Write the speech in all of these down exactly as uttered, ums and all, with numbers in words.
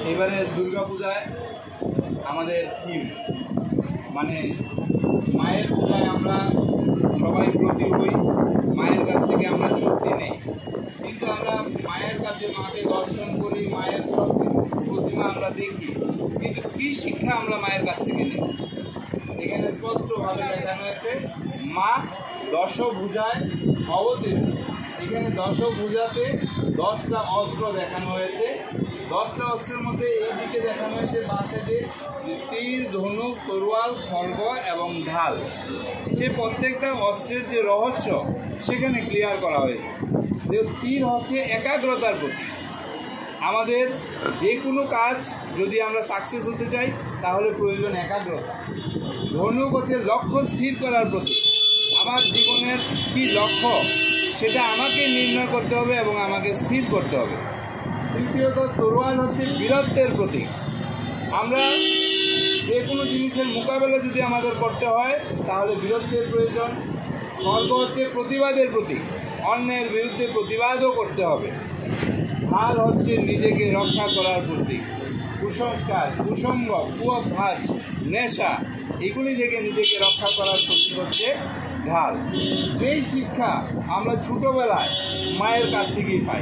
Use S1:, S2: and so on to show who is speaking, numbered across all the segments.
S1: এবারে দুর্গা পূজায় আমাদের থিম মানে মায়ের পূজায় আমরা সবাই ব্রতী হই, মায়ের কাছ থেকে আমরা শক্তি নেই। কিন্তু আমরা মায়ের কাছে মাকে দর্শন করি, মায়ের শক্তি প্রতিমা আমরা দেখি, কিন্তু কী শিক্ষা আমরা মায়ের কাছ থেকে নিই? এখানে স্পষ্টভাবে দেখানো হয়েছে মা দশভুজায় অবতীর্ণ। এখানে দশভুজাতে দশটা অস্ত্র দেখানো হয়েছে। দশটা অস্ত্রের মধ্যে এই দিকে দেখানো হয়েছে বাসে যে তীর, ধনুক, তরোয়াল, খড়গ এবং ঢাল। সে প্রত্যেকটা অস্ত্রের যে রহস্য সেখানে ক্লিয়ার করা হয়েছে। যে তীর হচ্ছে একাগ্রতার প্রতীক। আমাদের যে কোনো কাজ যদি আমরা সাকসেস হতে চাই তাহলে প্রয়োজন একাগ্রতা। ধনুক হচ্ছে লক্ষ্য স্থির করার প্রতীক। আমার জীবনের কি লক্ষ্য সেটা আমাকে নির্ণয় করতে হবে এবং আমাকে স্থির করতে হবে। তৃতীয়ত তরোয়াল হচ্ছে বীরত্বের প্রতীক। আমরা যে কোনো জিনিসের মোকাবেলা যদি আমাদের করতে হয় তাহলে বীরত্বের প্রয়োজন। খড়গ হচ্ছে প্রতিবাদের প্রতীক, অন্যায়ের বিরুদ্ধে প্রতিবাদও করতে হবে। ঢাল হচ্ছে নিজেকে রক্ষা করার প্রতীক। কুসংস্কার, কুসঙ্গ, কুঅভ্যাস, নেশা এগুলি থেকে নিজেকে রক্ষা করার প্রতীক হচ্ছে ঢাল। যেই শিক্ষা আমরা ছোটোবেলায় মায়ের কাছ থেকেই পাই,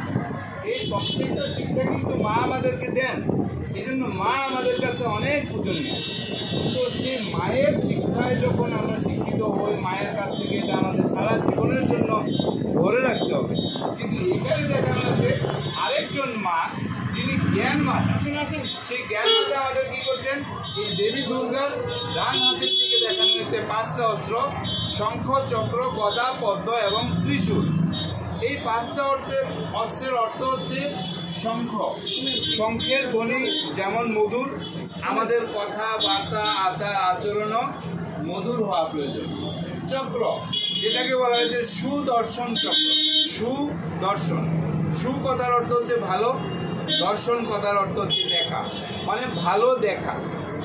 S1: এই প্রত্যেকটা শিক্ষা কিন্তু মা আমাদেরকে দেন। এই জন্য মা আমাদের কাছে অনেক পূজনীয়। তো সেই মায়ের শিক্ষায় যখন আমরা শিক্ষিত হই, মায়ের কাছ থেকে এটা আমাদের সারা জীবনের জন্য ধরে রাখতে হবে। কিন্তু এখানে দেখানো হচ্ছে আরেকজন মা যিনি জ্ঞান মাতা। সেই জ্ঞান মাতা আমাদের কী করছেন? এই দেবী দুর্গার ডান হাতের দিকে দেখানো হচ্ছে পাঁচটা অস্ত্র: শঙ্খ, চক্র, গদা, পদ্ম এবং ত্রিশূল। এই পাঁচটা অর্থের অস্ত্রের অর্থ হচ্ছে শঙ্খ। শঙ্খের ধ্বনি যেমন মধুর, আমাদের কথাবার্তা, আচার আচরণও মধুর হওয়া প্রয়োজন। চক্র, যেটাকে বলা হয়েছে সুদর্শন চক্র। সুদর্শন, সু কথার অর্থ হচ্ছে ভালো, দর্শন কথার অর্থ হচ্ছে দেখা, মানে ভালো দেখা।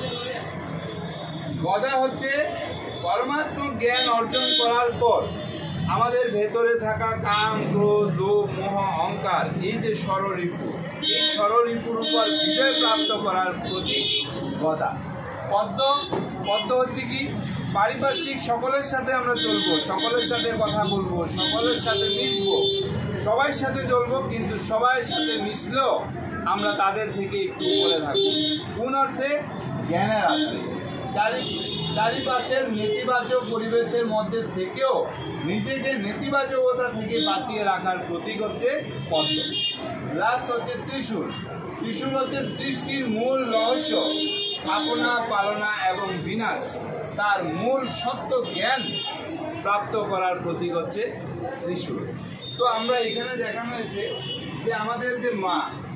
S1: গদা হচ্ছে পরমাত্ম জ্ঞান অর্জন করার পর আমাদের ভেতরে থাকা কাম, ক্রোধ, লোভ, মোহ, অহংকার, এই যে ষড়রিপু, এই ষড়রিপুর উপর বিজয় প্রাপ্ত করার প্রতীক গদা। পদ্ম, পদ্ম হচ্ছে কি? পারিপার্শ্বিক সকলের সাথে আমরা চলবো, সকলের সাথে কথা বলবো, সকলের সাথে মিশবো, সবার সাথে চলবো, কিন্তু সবার সাথে মিশলেও আমরা তাদের থেকে একটু উপরে থাকবো। কোন অর্থে? জ্ঞানের আধারে। চারি চারিপাশের নেতিবাচক পরিবেশের মধ্যে থেকেও নিজেকে নেতিবাচকতা থেকে বাঁচিয়ে রাখার প্রতীক হচ্ছে পদ্ম। লাস্ট হচ্ছে ত্রিশূল। ত্রিশূল হচ্ছে সৃষ্টির মূল রহস্য, স্থাপনা, পালনা এবং বিনাশ, তার মূল সত্য জ্ঞান প্রাপ্ত করার প্রতীক হচ্ছে ত্রিশূল। তো আমরা এখানে দেখানো হয়েছে যে আমাদের যে মা,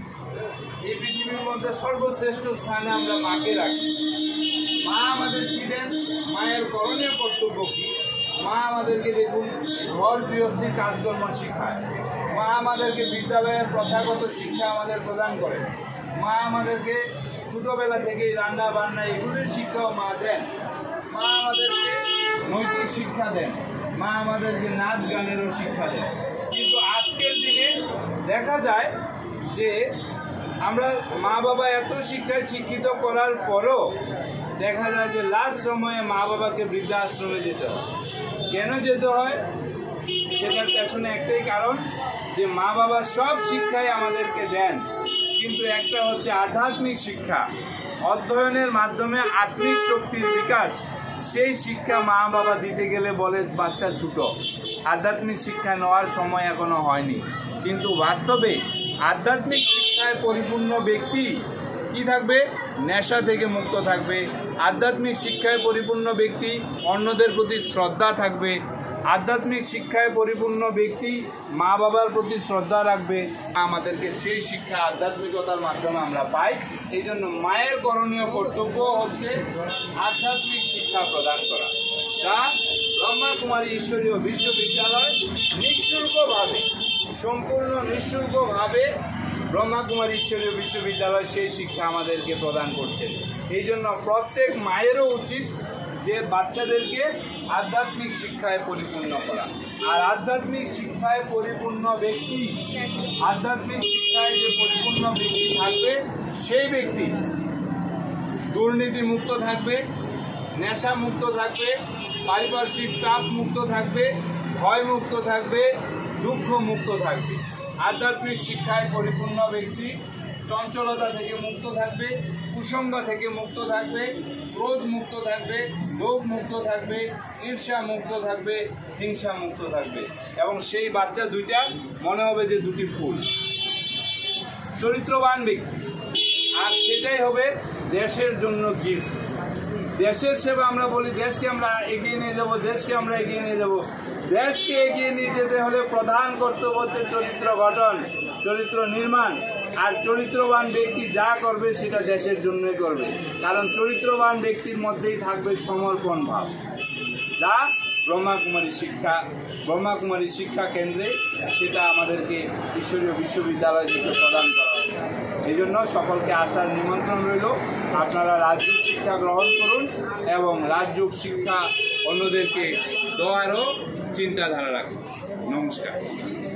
S1: এই পৃথিবীর মধ্যে সর্বশ্রেষ্ঠ স্থানে আমরা মাকে রাখি। মা আমাদের কী দেন? মায়ের করণীয় কর্তব্য কী? মা আমাদেরকে দেখুন ঘর গৃহস্থী কাজকর্ম শিখায়। মা আমাদেরকে বিদ্যালয়ের প্রথাগত শিক্ষা আমাদের প্রদান করে। মা আমাদেরকে ছোটোবেলা থেকেই রান্না বান্না এগুলির শিক্ষাও মা দেন। মা আমাদেরকে নৈতিক শিক্ষা দেন। মা আমাদেরকে নাচ গানেরও শিক্ষা দেন। কিন্তু আজকের দিনে দেখা যায় যে আমরা মা বাবা এত শিক্ষায় শিক্ষিত করার পরও দেখা যায় যে লাস্ট সময়ে মা বাবাকে বৃদ্ধাশ্রমে যেতে হয়। কেন যেতে হয়? সেটার পেছনে একটাই কারণ, যে মা বাবা সব শিক্ষাই আমাদেরকে দেন, কিন্তু একটা হচ্ছে আধ্যাত্মিক শিক্ষা, অধ্যয়নের মাধ্যমে আত্মিক শক্তির বিকাশ। সেই শিক্ষা মা বাবা দিতে গেলে বলে বাচ্চা ছোটো, আধ্যাত্মিক শিক্ষা নেওয়ার সময় এখনো হয়নি। কিন্তু বাস্তবে আধ্যাত্মিক শিক্ষায় পরিপূর্ণ ব্যক্তি কি থাকবে? নেশা থেকে মুক্ত থাকবে। আধ্যাত্মিক শিক্ষায় পরিপূর্ণ ব্যক্তি অন্যদের প্রতি শ্রদ্ধা থাকবে। আধ্যাত্মিক শিক্ষায় পরিপূর্ণ ব্যক্তি মা বাবার প্রতি শ্রদ্ধা রাখবে। আমাদেরকে সেই শিক্ষা আধ্যাত্মিকতার মাধ্যমে আমরা পাই। এই জন্য মায়ের করণীয় কর্তব্য হচ্ছে আধ্যাত্মিক শিক্ষা প্রদান করা, যা ব্রহ্মাকুমারী ঈশ্বরীয় বিশ্ববিদ্যালয় নিঃশুল্কভাবে, সম্পূর্ণ নিঃশুল্কভাবে ব্রহ্মাকুমারী ঈশ্বরীয় বিশ্ববিদ্যালয় সেই শিক্ষা আমাদেরকে প্রদান করছে। এই জন্য প্রত্যেক মায়েরও উচিত যে বাচ্চাদেরকে আধ্যাত্মিক শিক্ষায় পরিপূর্ণ করা। আর আধ্যাত্মিক শিক্ষায় পরিপূর্ণ ব্যক্তি আধ্যাত্মিক শিক্ষায় যে পরিপূর্ণ ব্যক্তি থাকবে সেই ব্যক্তি দুর্নীতি মুক্ত থাকবে, নেশা মুক্ত থাকবে, পারিপার্শ্বিক চাপ মুক্ত থাকবে, ভয় মুক্ত থাকবে, দুঃখ মুক্ত থাকবে। আধ্যাত্মিক শিক্ষায় পরিপূর্ণ ব্যক্তি চঞ্চলতা থেকে মুক্ত থাকবে, কুসঙ্গ থেকে মুক্ত থাকবে, ক্রোধ মুক্ত থাকবে, লোভ মুক্ত থাকবে, ঈর্ষা মুক্ত থাকবে, হিংসা মুক্ত থাকবে। এবং সেই বাচ্চা দুইটা মনে হবে যে দুটি ফুল, চরিত্রবান ব্যক্তি। আর সেটাই হবে দেশের জন্য গিফট। দেশের সেবা আমরা বলি, দেশকে আমরা এগিয়ে নিয়ে যাব, দেশকে আমরা এগিয়ে নিয়ে যাব। দেশকে এগিয়ে নিয়ে যেতে হলে প্রধান কর্তব্য হচ্ছে চরিত্র গঠন, চরিত্র নির্মাণ। আর চরিত্রবান ব্যক্তি যা করবে সেটা দেশের জন্যই করবে, কারণ চরিত্রবান ব্যক্তির মধ্যেই থাকবে সমর্পণ ভাব, যা ব্রহ্মাকুমারী শিক্ষা ব্রহ্মাকুমারী শিক্ষা কেন্দ্রে সেটা আমাদেরকে ঈশ্বরীয় বিশ্ববিদ্যালয় থেকে প্রদান করা হচ্ছে। এই জন্য সকলকে আসার নিমন্ত্রণ রইল। আপনারা রাজযোগ শিক্ষা গ্রহণ করুন এবং রাজযোগ শিক্ষা অন্যদেরকে দেওয়ারও চিন্তাধারা রাখুন। নমস্কার।